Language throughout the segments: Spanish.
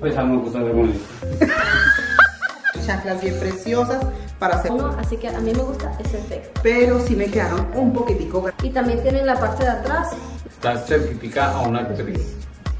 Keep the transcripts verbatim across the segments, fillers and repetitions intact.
Pues a mí me gusta de bonito. Chanclas bien preciosas para hacer uno, así que a mí me gusta ese efecto. Pero sí me quedaron un poquitico grandes. Y también tienen la parte de atrás. Está certificada a una actriz.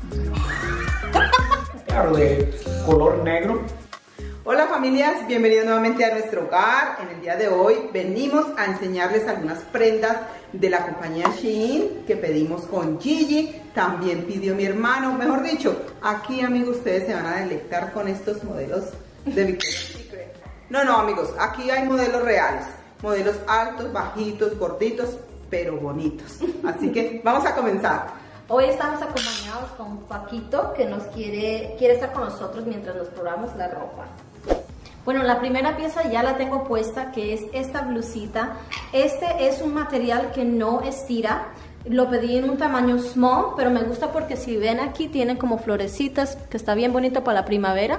Claro, de color negro. Hola familias, bienvenidos nuevamente a nuestro hogar. En el día de hoy venimos a enseñarles algunas prendas de la compañía Shein que pedimos con Gigi. También pidió mi hermano, mejor dicho, aquí amigos ustedes se van a deleitar con estos modelos de Victoria's Secret. No, no amigos, aquí hay modelos reales, modelos altos, bajitos, gorditos, pero bonitos. Así que vamos a comenzar. Hoy estamos acompañados con Paquito, que nos quiere, quiere estar con nosotros mientras nos probamos la ropa. Bueno, la primera pieza ya la tengo puesta, que es esta blusita. Este es un material que no estira. Lo pedí en un tamaño small, pero me gusta porque si ven aquí tiene como florecitas, que está bien bonito para la primavera.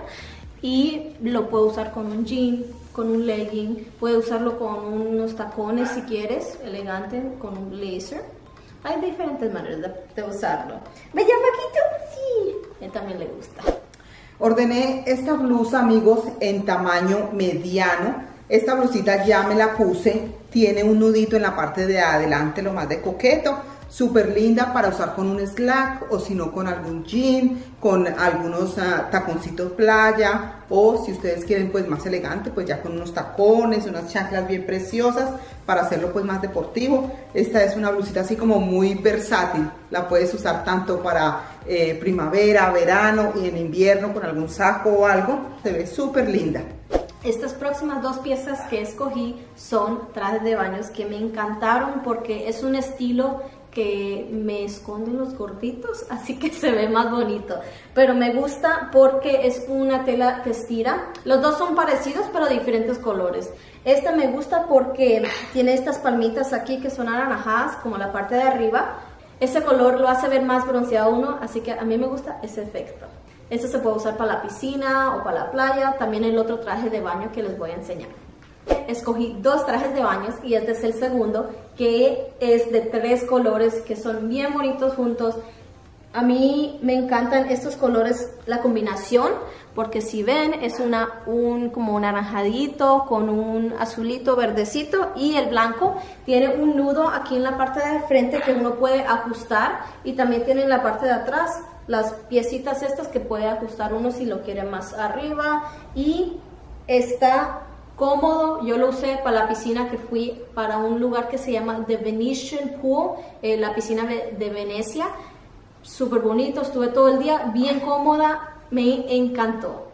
Y lo puedo usar con un jean, con un legging. Puedo usarlo con unos tacones si quieres, elegante, con un blazer. Hay diferentes maneras de, de usarlo. ¿Bella Paquito? Sí. A él también le gusta. Ordené esta blusa, amigos, en tamaño mediano. Esta blusita ya me la puse. Tiene un nudito en la parte de adelante, lo más de coqueto. Súper linda para usar con un slack o si no con algún jean, con algunos uh, taconcitos playa, o si ustedes quieren pues más elegante, pues ya con unos tacones, unas chanclas bien preciosas para hacerlo pues más deportivo. Esta es una blusita así como muy versátil, la puedes usar tanto para eh, primavera, verano y en invierno con algún saco o algo. Se ve súper linda. Estas próximas dos piezas que escogí son trajes de baños que me encantaron porque es un estilo que me esconden los gorditos, así que se ve más bonito. Pero me gusta porque es una tela que estira. Los dos son parecidos, pero diferentes colores. Esta me gusta porque tiene estas palmitas aquí que son anaranjadas, como la parte de arriba. Ese color lo hace ver más bronceado uno, así que a mí me gusta ese efecto. Este se puede usar para la piscina o para la playa. También el otro traje de baño que les voy a enseñar. Escogí dos trajes de baños y este es el segundo, que es de tres colores que son bien bonitos juntos. A mí me encantan estos colores, la combinación, porque si ven es una, un, como un naranjadito con un azulito verdecito, y el blanco tiene un nudo aquí en la parte de frente que uno puede ajustar, y también tiene en la parte de atrás las piecitas estas que puede ajustar uno si lo quiere más arriba, y está cómodo. Yo lo usé para la piscina que fui para un lugar que se llama The Venetian Pool, eh, la piscina de Venecia. Súper bonito, estuve todo el día bien cómoda, me encantó.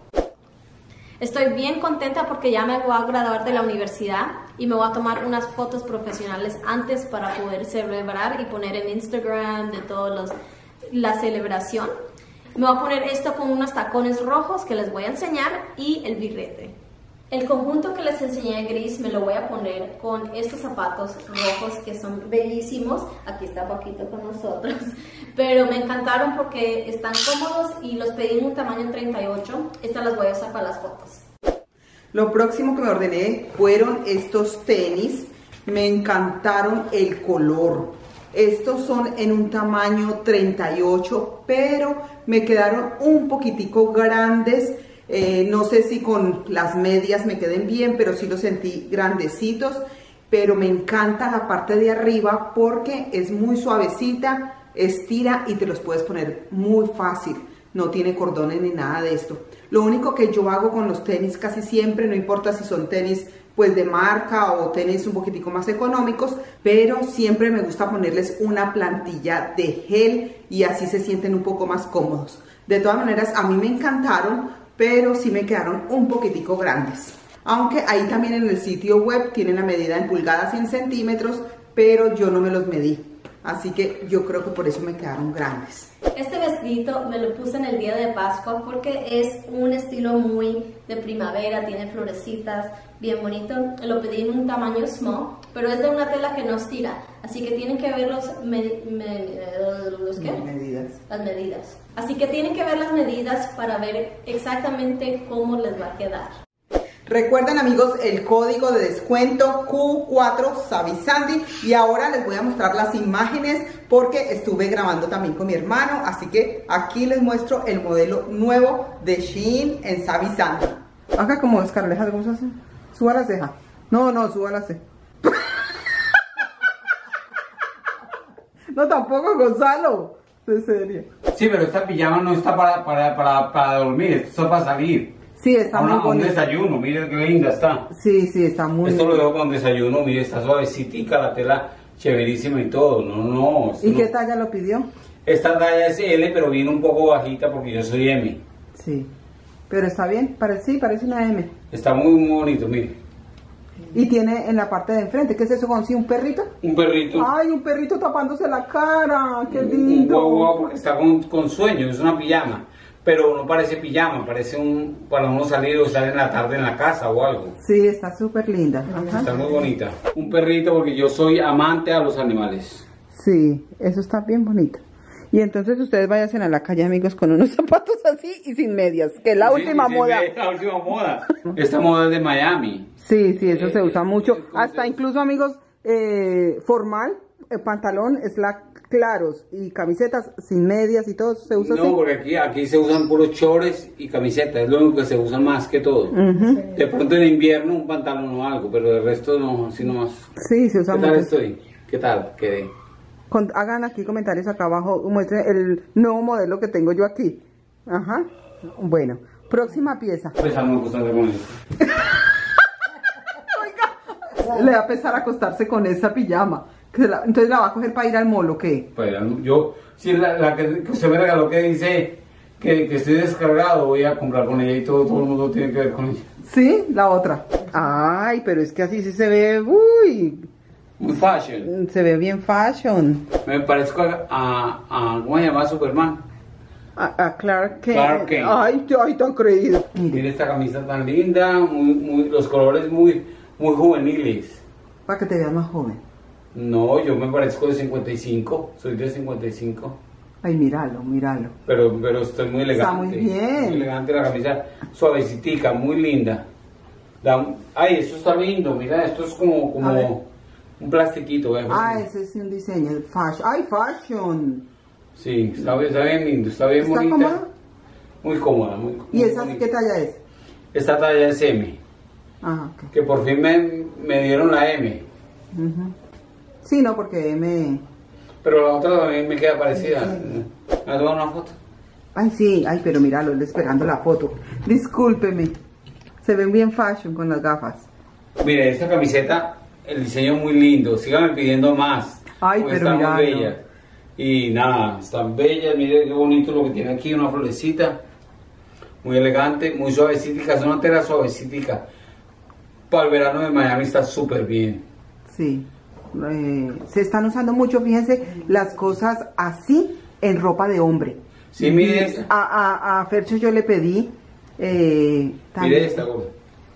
Estoy bien contenta porque ya me voy a graduar de la universidad y me voy a tomar unas fotos profesionales antes para poder celebrar y poner en Instagram de todos los, la celebración. Me voy a poner esto con unos tacones rojos que les voy a enseñar y el birrete. El conjunto que les enseñé gris me lo voy a poner con estos zapatos rojos que son bellísimos. Aquí está Paquito con nosotros. Pero me encantaron porque están cómodos y los pedí en un tamaño treinta y ocho. Estas las voy a usar para las fotos. Lo próximo que me ordené fueron estos tenis. Me encantaron el color. Estos son en un tamaño treinta y ocho, pero me quedaron un poquitico grandes. Eh, no sé si con las medias me queden bien, pero sí los sentí grandecitos. Pero me encanta la parte de arriba porque es muy suavecita, estira y te los puedes poner muy fácil. No tiene cordones ni nada de esto. Lo único que yo hago con los tenis casi siempre, no importa si son tenis pues de marca o tenis un poquitico más económicos, pero siempre me gusta ponerles una plantilla de gel y así se sienten un poco más cómodos. De todas maneras, a mí me encantaron, pero sí me quedaron un poquitico grandes. Aunque ahí también en el sitio web tienen la medida en pulgadas y en centímetros, pero yo no me los medí. Así que yo creo que por eso me quedaron grandes. Este vestidito me lo puse en el día de Pascua porque es un estilo muy de primavera, tiene florecitas, bien bonito. Lo pedí en un tamaño small, pero es de una tela que no estira, así que tienen que ver los, me, me, los ¿qué? medidas. Las medidas. Así que tienen que ver las medidas para ver exactamente cómo les va a quedar. Recuerden, amigos, el código de descuento Q cuatro Savisandy. Y ahora les voy a mostrar las imágenes porque estuve grabando también con mi hermano. Así que aquí les muestro el modelo nuevo de Shein en Savisandy. Haga como Scarlett, ¿cómo se hace? Suba la ceja. No, no, suba la ceja. No, tampoco, Gonzalo. En serio. Sí, pero esta pijama no está para, para, para, para dormir, esto está para salir. Sí, está a una, muy bonito. A un desayuno, mire qué linda está. Sí, sí, está muy Esto lo dejo para un desayuno, mire, está suavecita, la tela chéverísima y todo. No, no. ¿Y no. qué talla lo pidió? Esta talla es L, pero viene un poco bajita porque yo soy M. Sí. Pero está bien, parece, sí, parece una M. Está muy, muy bonito, mire. Y tiene en la parte de enfrente, ¿qué es eso, Gonzi? ¿Un perrito? Un perrito. Ay, un perrito tapándose la cara, qué Un lindo. guau guau porque está con, con sueño, es una pijama. Pero no parece pijama, parece un para uno salir o estar en la tarde en la casa o algo. Sí, está súper linda. Ajá. Está muy bonita. Un perrito porque yo soy amante a los animales. Sí, eso está bien bonito. Y entonces ustedes vayan a la calle, amigos, con unos zapatos así y sin medias, que es la Sí, última sí, moda. sí, la última moda. Esta moda es de Miami. Sí, sí, eso se usa mucho. entonces- Hasta incluso, amigos, eh, formal, eh, pantalón, slack claros y camisetas sin medias y todo eso se usa No, así. porque aquí, aquí se usan puros chores y camisetas, es lo único que se usa más que todo. Ujú. De pronto en invierno un pantalón o algo, pero el resto no, así nomás. Sí, se usa ¿Qué tal mucho. estoy? ¿Qué tal? Quedé. Con- hagan aquí comentarios acá abajo, muestren el nuevo modelo que tengo yo aquí. Ajá. Bueno, próxima pieza. Empezamos bastante con esto. Le va a empezar a acostarse con esa pijama. Que la- entonces la va a coger para ir al molo, ¿qué? Pues, yo, si la, la que, que usted me regaló que dice que, que estoy descargado, voy a comprar con ella y todo, todo el mundo tiene que ver con ella. Sí, la otra. Ay, pero es que así sí se ve, uy, Muy fashion. se ve bien fashion. Me parezco a, a, a ¿cómo se llama? Superman. A, a Clark Kent. Clark Kent. Ay, ay, tan creído. Mire esta camisa tan linda, muy, muy, los colores muy, muy juveniles. Para que te veas más joven. No, yo me parezco de cincuenta y cinco, soy de cincuenta y cinco. Ay, míralo, míralo. Pero, pero estoy muy elegante. Está muy bien. Muy elegante la camisa, suavecitica, muy linda. Da- ay, esto está lindo, mira, esto es como, A ver. como un plastiquito. ¿eh? Ah, ese es un diseño. Fashion. Ay, fashion. Sí, está, bien- está bien lindo, está bien ¿Está bonita. cómoda? Muy cómoda, muy, ¿Y muy esa bonita. qué talla es? Esta talla es M, Ajá, ok. que por fin me, me dieron la M. Ujú. Sí, no, porque me... Pero la otra también me queda parecida. Sí. ¿Me has tomado una foto? Ay, sí, ay, pero míralo, él esperando la foto. Discúlpeme. Se ven bien fashion con las gafas. Mire, esta camiseta, el diseño es muy lindo. Síganme pidiendo más. Ay, porque pero están muy míralo. bellas. Y nada, están bellas. Mire qué bonito lo que tiene aquí, una florecita. Muy elegante, muy suavecita. Es una tela suavecita. Para el verano de Miami está súper bien. Sí. Eh, se están usando mucho, fíjense, las cosas así en ropa de hombre. Sí, mire esta. A, a, a Fercho yo le pedí... Eh, también- Mire esta, gorda.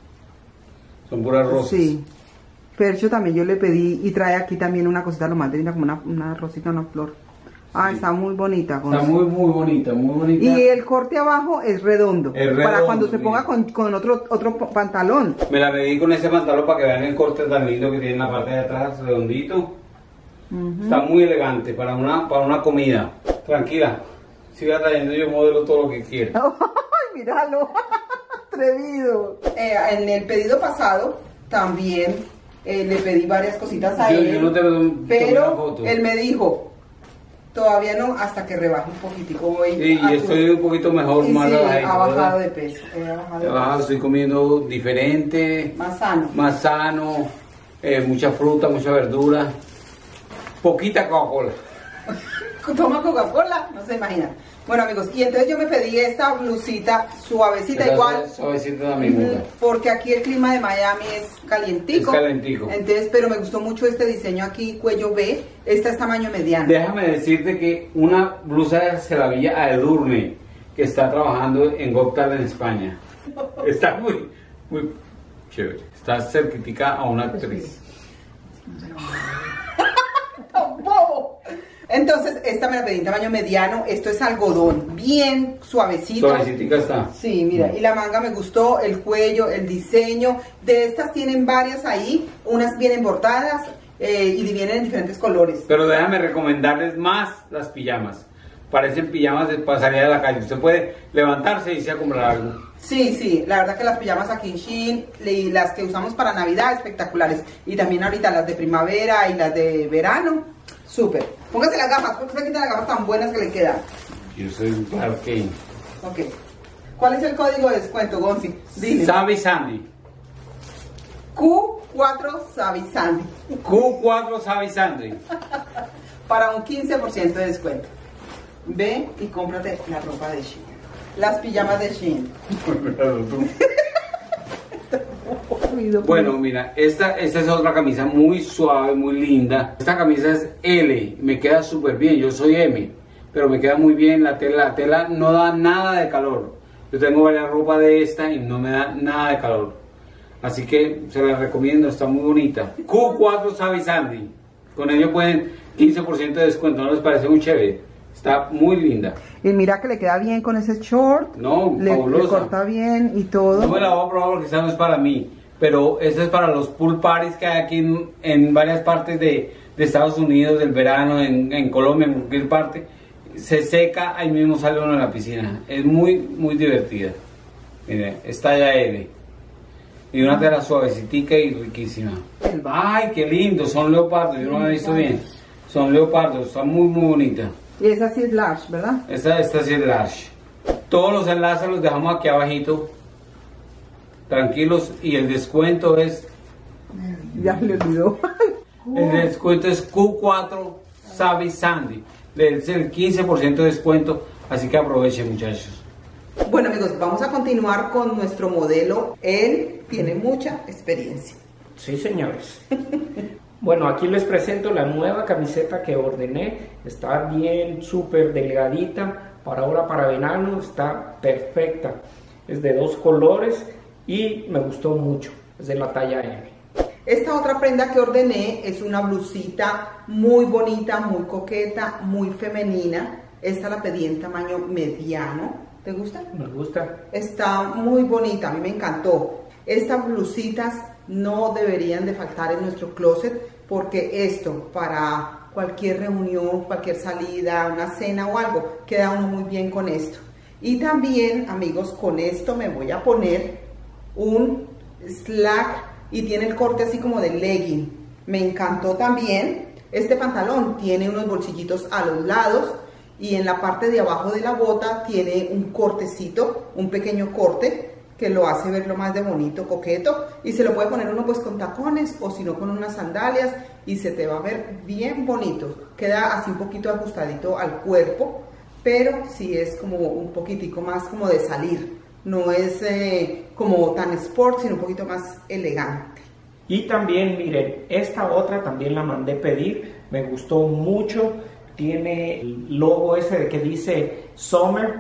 Son puras rosas. Sí. Fercho también yo le pedí y trae aquí también una cosita lo más linda, como una, una rosita, una flor. Ah, Sí. está muy bonita. Está Gonzi. muy, muy bonita, muy bonita. Y el corte abajo es redondo. Es para redondo, cuando se mira. ponga con, con otro, otro p- pantalón. Me la medí con ese pantalón para que vean el corte tan lindo que tiene en la parte de atrás, redondito. Ujú. Está muy elegante para una, para una comida. Tranquila, siga trayendo yo modelo todo lo que quiera. ¡Ay, míralo! Atrevido. Eh, en el pedido pasado también eh, le pedí varias cositas a Yo- él. yo no te tomé una pero foto. él me dijo, todavía no, hasta que rebaje un poquitico voy. Sí, a y tu- estoy un poquito mejor, Y más sí, relajadito, ha bajado ¿verdad? de peso. eh, ha bajado de He bajado, estoy comiendo diferente, peso. Más sano. más sano, eh, mucha fruta, mucha verdura, poquita Coca-Cola. Toma Coca-Cola, no se imaginan. Bueno, amigos, y entonces yo me pedí esta blusita suavecita Esa igual. Suavecita también, Ujú, mujer. porque aquí el clima de Miami es calientico. Es calentico. Entonces, pero me gustó mucho este diseño aquí, cuello B. Esta es tamaño mediano. Déjame decirte que una blusa se la vi a Edurne, que está trabajando en Goptal en España. Está muy, muy chévere. Está certificada a una actriz. ¡Tan bobo! Entonces, esta me la pedí en tamaño mediano. Esto es algodón, bien suavecito. Suavecita está. Sí, mira, y la manga me gustó, el cuello, el diseño. De estas tienen varias ahí, unas vienen bordadas eh, y vienen en diferentes colores. Pero déjame recomendarles más las pijamas. Parecen pijamas de pasaría de la calle. Usted puede levantarse y irse a comprar algo. Sí, sí, la verdad que las pijamas aquí en Shein y las que usamos para Navidad, espectaculares. Y también ahorita las de primavera y las de verano, súper. Póngase las gafas, porque se quitan las gafas tan buenas que le quedan. Yo soy claro que. Ok. ¿Cuál es el código de descuento, Gonzi? Dile. Savvy Sandy. Q cuatro Savvy Sandy. Q cuatro Savvy Sandy. Para un quince por ciento de descuento. Ve y cómprate la ropa de Shein. Las pijamas de Shein. Bueno, mira, esta, esta es otra camisa muy suave, muy linda. Esta camisa es L, me queda súper bien. Yo soy M, pero me queda muy bien la tela. La tela no da nada de calor. Yo tengo varias ropa de esta y no me da nada de calor. Así que se la recomiendo, está muy bonita. Q cuatro Savvy Sandy. Con ello pueden quince por ciento de descuento, ¿no les parece muy chévere? Está muy linda. Y mira que le queda bien con ese short. No, le, fabulosa. Le corta bien y todo. No me la voy a probar porque esta no es para mí. Pero esta es para los pool parties que hay aquí en, en varias partes de, de Estados Unidos, del verano, en, en Colombia, en cualquier parte. Se seca, ahí mismo sale uno en la piscina. Es muy, muy divertida. Mire, es talla L. Y una tela suavecitica y riquísima. Ay, qué lindo, son leopardos, yo no la he visto bien. Son leopardos, está muy, muy bonita. Y esa sí es large, ¿verdad? Esta, esta sí es large. Todos los enlaces los dejamos aquí abajito. Tranquilos, y el descuento es... Ya le olvidó. El descuento es Q cuatro Savvy Sandy. Es el quince por ciento de descuento, así que aprovechen, muchachos. Bueno, amigos, vamos a continuar con nuestro modelo. Él tiene mucha experiencia. Sí, señores. Bueno, aquí les presento la nueva camiseta que ordené. Está bien, súper delgadita. Para ahora, para verano, está perfecta. Es de dos colores y me gustó mucho. Es de la talla M. Esta otra prenda que ordené es una blusita muy bonita, muy coqueta, muy femenina. Esta la pedí en tamaño mediano. ¿Te gusta? Me gusta. Está muy bonita, a mí me encantó. Estas blusitas no deberían de faltar en nuestro closet porque esto para cualquier reunión, cualquier salida, una cena o algo, queda uno muy bien con esto. Y también, amigos, con esto me voy a poner un slack y tiene el corte así como de legging. Me encantó también. Este pantalón tiene unos bolsillitos a los lados y en la parte de abajo de la bota tiene un cortecito, un pequeño corte que lo hace verlo más de bonito, coqueto, y se lo puede poner uno pues con tacones o si no con unas sandalias y se te va a ver bien bonito. Queda así un poquito ajustadito al cuerpo, pero sí es como un poquitico más como de salir. No es eh, como tan sport, sino un poquito más elegante. Y también, miren, esta otra también la mandé pedir, me gustó mucho. Tiene el logo ese de que dice Summer,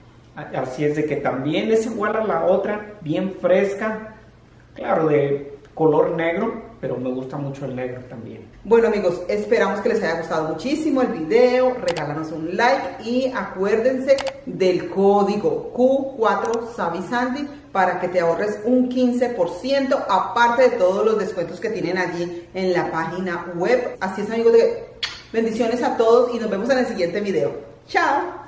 así es de que también es igual a la otra, bien fresca, claro, de color negro, pero me gusta mucho el negro también. Bueno, amigos, esperamos que les haya gustado muchísimo el video, regálanos un like y acuérdense del código Q cuatro Savvy Sandy para que te ahorres un quince por ciento, aparte de todos los descuentos que tienen allí en la página web. Así es, amigos, de bendiciones a todos y nos vemos en el siguiente video. ¡Chao!